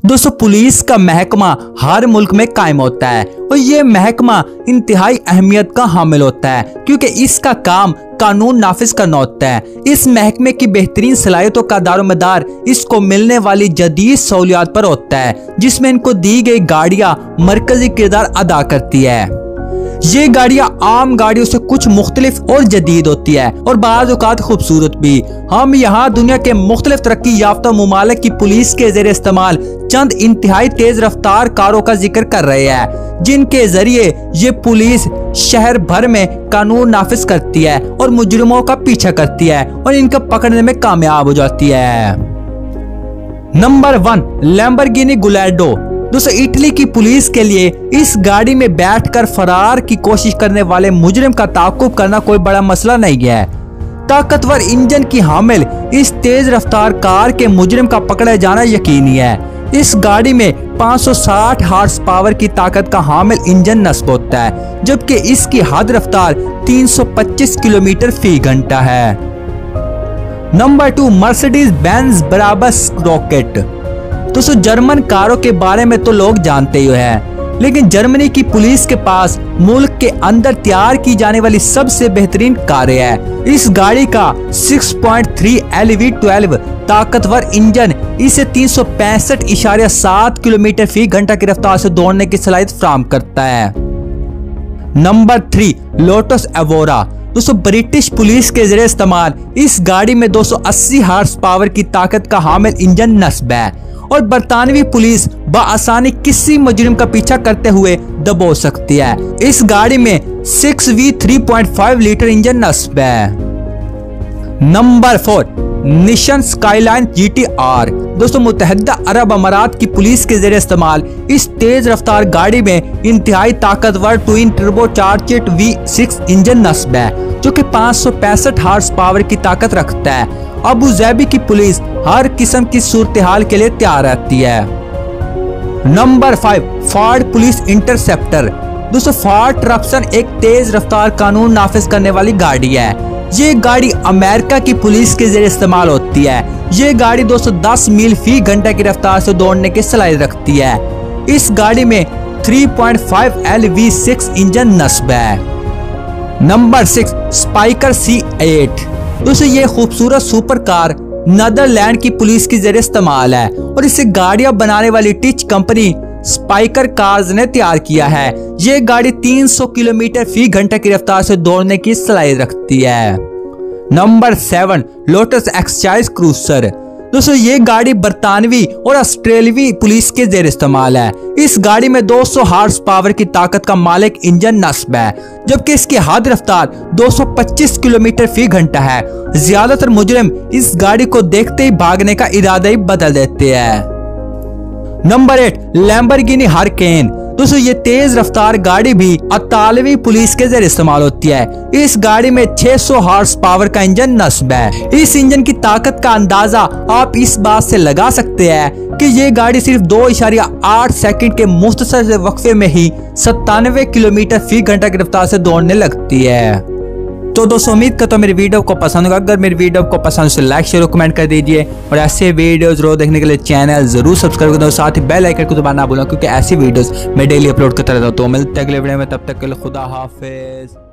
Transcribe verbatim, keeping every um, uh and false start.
दोस्तों पुलिस का महकमा हर मुल्क में कायम होता है और ये महकमा इंतहाई अहमियत का हामिल होता है क्योंकि इसका काम कानून नाफिज करना होता है। इस महकमे की बेहतरीन सलाहियतों का दारोमदार इसको मिलने वाली जदीद सहूलियात पर होता है जिसमें इनको दी गई गाड़ियां मरकजी किरदार अदा करती है। ये गाड़ियां आम गाड़ियों से कुछ मुख्तलिफ और जदीद होती है और बाज़ औक़ात खूबसूरत भी। हम यहाँ दुनिया के मुख्तलिफ तरक्की याफ्ता मुमालिक की पुलिस के ज़रिए इस्तेमाल चंद इंतहाई तेज रफ्तार कारों का जिक्र कर रहे हैं जिनके जरिए ये पुलिस शहर भर में कानून नाफिज करती है और मुजरिमों का पीछा करती है और इनका पकड़ने में कामयाब हो जाती है। Number one, Lamborghini Gallardo. दोस्तों इटली की पुलिस के लिए इस गाड़ी में बैठकर फरार की कोशिश करने वाले मुजरिम का ताक़ुब करना कोई बड़ा मसला नहीं है। ताकतवर इंजन की हामिल इस तेज रफ्तार कार के मुजरिम का पकड़ा जाना यकीनी है। इस गाड़ी में पाँच सौ साठ हार्स पावर की ताकत का हामिल इंजन नस्ब होता है जबकि इसकी हद रफ्तार तीन सौ पच्चीस किलोमीटर फी घंटा है। Number two, Mercedes Benz Brabus Rocket. दोस्तों जर्मन कारों के बारे में तो लोग जानते ही हैं, लेकिन जर्मनी की पुलिस के पास मुल्क के अंदर तैयार की जाने वाली सबसे बेहतरीन कारें हैं। इस गाड़ी का छह पॉइंट तीन एल वी बारह ताकतवर इंजन इसे तीन सौ पैंसठ इशारे सात किलोमीटर फी घंटा की रफ्तार से दौड़ने की सलाहियत फराहम करता है। Number three, Lotus Evora. दोस्तों ब्रिटिश पुलिस के जरिए इस्तेमाल इस गाड़ी में दो सौ अस्सी हार्स पावर की ताकत का हामिल इंजन नस्ब है और बरतानवी पुलिस बआसानी किसी मुजरिम का पीछा करते हुए दबो सकती है। इस गाड़ी में six V three point five litre engine नस्ब है। Number four, Nissan Skyline G T R. दोस्तों मुत्तहिदा अरब अमारात की पुलिस के जरिए इस्तेमाल इस तेज रफ्तार गाड़ी में इंतहाई ताकतवर twin turbo charged V six engine नस्ब है जो कि पाँच सौ पैंसठ हार्स पावर की ताकत रखता है। अबू ज़ैबी की पुलिस हर किस्म की सूरत हाल के लिए तैयार रहती है। Number five, Ford police interceptor. दोस्तों फोर्ड ट्रप्सन एक तेज रफ्तार कानून नाफिज करने वाली गाड़ी है। ये गाड़ी अमेरिका की पुलिस के जरिए इस्तेमाल होती है। ये गाड़ी दो सौ दस मील फी घंटा की रफ्तार से दौड़ने की सलाहियत रखती है। इस गाड़ी में तीन पॉइंट पाँच एल वी सिक्स इंजन नस्ब है। Number six, Spyker C eight. दोस्तों ये खूबसूरत सुपर कार नीदरलैंड की पुलिस के जरिए इस्तेमाल है और इसे गाड़ियां बनाने वाली टिच कंपनी स्पाइकर कार्स ने तैयार किया है। ये गाड़ी तीन सौ किलोमीटर फी घंटा की रफ्तार से दौड़ने की सलाहियत रखती है। Number seven, Lotus Exige cruiser. दोस्तों ये गाड़ी बरतानवी और ऑस्ट्रेलियावी पुलिस के जेर इस्तेमाल है। इस गाड़ी में दो सौ हार्स पावर की ताकत का मालिक इंजन नस्ब है जबकि इसकी हद रफ्तार दो सौ पच्चीस किलोमीटर फी घंटा है। ज्यादातर मुजरिम इस गाड़ी को देखते ही भागने का इरादा ही बदल देते हैं। Number eight, Lamborghini Huracan. दोस्तों ये तेज रफ्तार गाड़ी भी इतालवी पुलिस के जरिए इस्तेमाल होती है। इस गाड़ी में छह सौ हार्स पावर का इंजन नस्ब है। इस इंजन की ताकत का अंदाजा आप इस बात से लगा सकते हैं कि ये गाड़ी सिर्फ दो इशारिया आठ सेकंड के मुख्तसर वक्फे में ही सत्तानवे किलोमीटर फी घंटा की रफ्तार से दौड़ने लगती है। तो दोस्तों उम्मीद करता हूँ मेरी वीडियो को पसंद होगा। अगर मेरी वीडियो को पसंद से लाइक शेयर और कमेंट कर दीजिए और ऐसे वीडियोस रोज देखने के लिए चैनल जरूर सब्सक्राइब कर दो, साथ ही बेल आइकन को दबाना ना भूलें क्योंकि ऐसी वीडियोस मैं डेली अपलोड करता रहता हूँ। तो मिलते हैं अगले वीडियो में, तब तक के लिए खुदा हाफिज।